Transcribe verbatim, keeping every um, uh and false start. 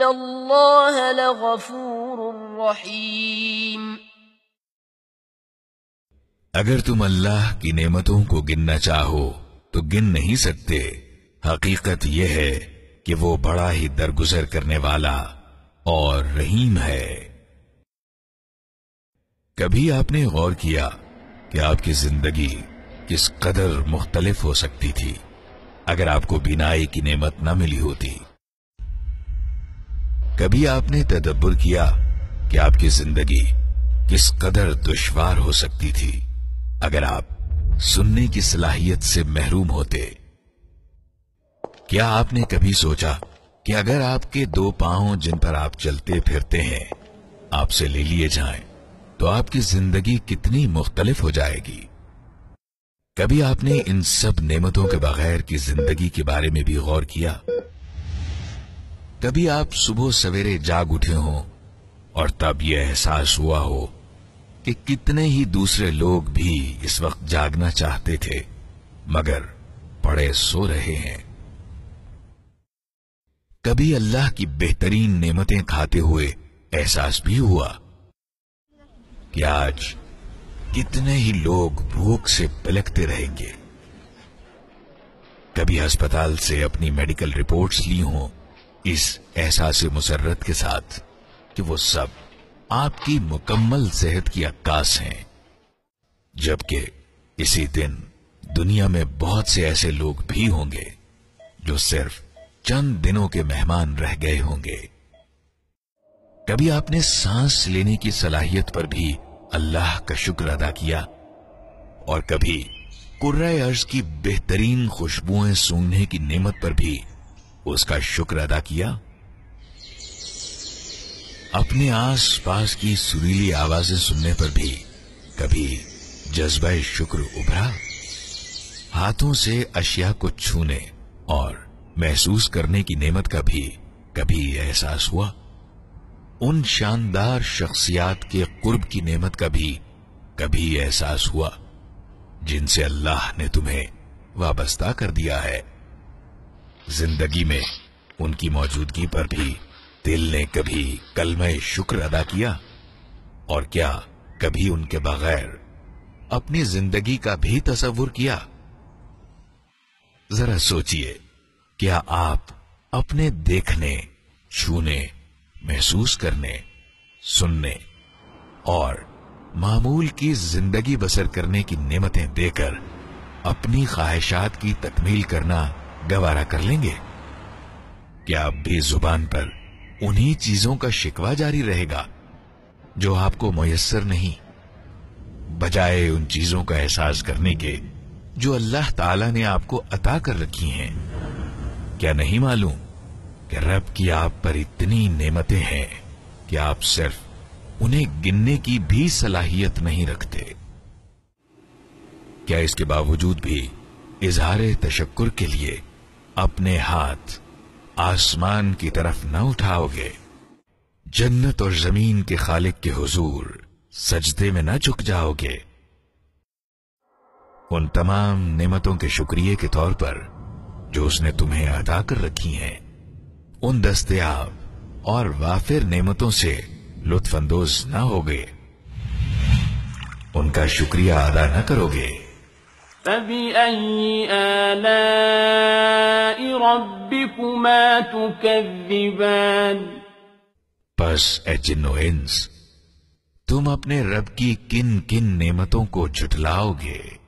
إِنَّ اللَّهَ لَغَفُورٌ رَحِيمٌ۔ اگر تم اللہ کی نعمتوں کو گننا چاہو تو گن نہیں سکتے۔ حقیقت یہ ہے کہ وہ بڑا ہی درگزر کرنے والا اور رحیم ہے۔ کبھی آپ نے غور کیا کہ آپ کی زندگی کس قدر مختلف ہو سکتی تھی اگر آپ کو بینائی کی نعمت نہ ملی ہوتی؟ کبھی آپ نے تدبر کیا کہ آپ کی زندگی کس قدر دشوار ہو سکتی تھی اگر آپ سننے کی صلاحیت سے محروم ہوتے؟ کیا آپ نے کبھی سوچا کہ اگر آپ کے دو پاؤں جن پر آپ چلتے پھرتے ہیں آپ سے لے لیے جائیں تو آپ کی زندگی کتنی مختلف ہو جائے گی؟ کبھی آپ نے ان سب نعمتوں کے بغیر کی زندگی کے بارے میں بھی غور کیا؟ کبھی آپ صبح سویرے جاگ اٹھے ہوں اور تب یہ احساس ہوا ہو کہ کتنے ہی دوسرے لوگ بھی اس وقت جاگنا چاہتے تھے مگر پڑے سو رہے ہیں؟ کبھی اللہ کی بہترین نعمتیں کھاتے ہوئے احساس بھی ہوا کہ آج کتنے ہی لوگ بھوک سے پلکتے رہیں گے؟ کبھی ہسپتال سے اپنی میڈیکل رپورٹس لی ہوں اس احساس مسرت کے ساتھ کہ وہ سب آپ کی مکمل صحت کی عکاس ہیں، جبکہ اسی دن دنیا میں بہت سے ایسے لوگ بھی ہوں گے جو صرف چند دنوں کے مہمان رہ گئے ہوں گے۔ کبھی آپ نے سانس لینے کی صلاحیت پر بھی اللہ کا شکر ادا کیا اور کبھی قرۂ ارض کی بہترین خوشبوئیں سونگھنے کی نعمت پر بھی اس کا شکر ادا کیا؟ اپنے آس پاس کی سریلی آوازیں سننے پر بھی کبھی جذبہ شکر ابھرا؟ ہاتھوں سے اشیاء کو چھونے اور محسوس کرنے کی نعمت کا بھی کبھی احساس ہوا؟ ان شاندار شخصیات کے قرب کی نعمت کا بھی کبھی احساس ہوا جن سے اللہ نے تمہیں وابستہ کر دیا ہے؟ زندگی میں ان کی موجودگی پر بھی دل نے کبھی کلمہ شکر ادا کیا؟ اور کیا کبھی ان کے بغیر اپنی زندگی کا بھی تصور کیا؟ ذرا سوچئے، کیا آپ اپنے دیکھنے، چھونے، محسوس کرنے، سننے اور معمول کی زندگی بسر کرنے کی نعمتیں دے کر اپنی خواہشات کی تکمیل کرنا گوارا کر لیں گے؟ کیا اب بھی زبان پر انہی چیزوں کا شکوہ جاری رہے گا جو آپ کو میسر نہیں، بجائے ان چیزوں کا احساس کرنے کے جو اللہ تعالی نے آپ کو عطا کر رکھی ہیں؟ کیا نہیں معلوم کہ رب کی آپ پر اتنی نعمتیں ہیں کہ آپ صرف انہیں گننے کی بھی صلاحیت نہیں رکھتے؟ کیا اس کے باوجود بھی اظہار تشکر کے لیے اپنے ہاتھ آسمان کی طرف نہ اٹھاؤ گے؟ جنت اور زمین کے خالق کے حضور سجدے میں نہ جھک جاؤ گے؟ ان تمام نعمتوں کے شکریہ کے طور پر جو اس نے تمہیں عطا کر رکھی ہیں، ان دستیاب اور وافر نعمتوں سے لطف اندوز نہ ہوگے؟ ان کا شکریہ ادا نہ کرو گے؟ فَبِأَيِّ آلَاءِ رَبِّكُمَا تُكَذِّبَانِ؟ پس اے جن و انس، تم اپنے رب کی کن کن نعمتوں کو جھٹلاؤ گے؟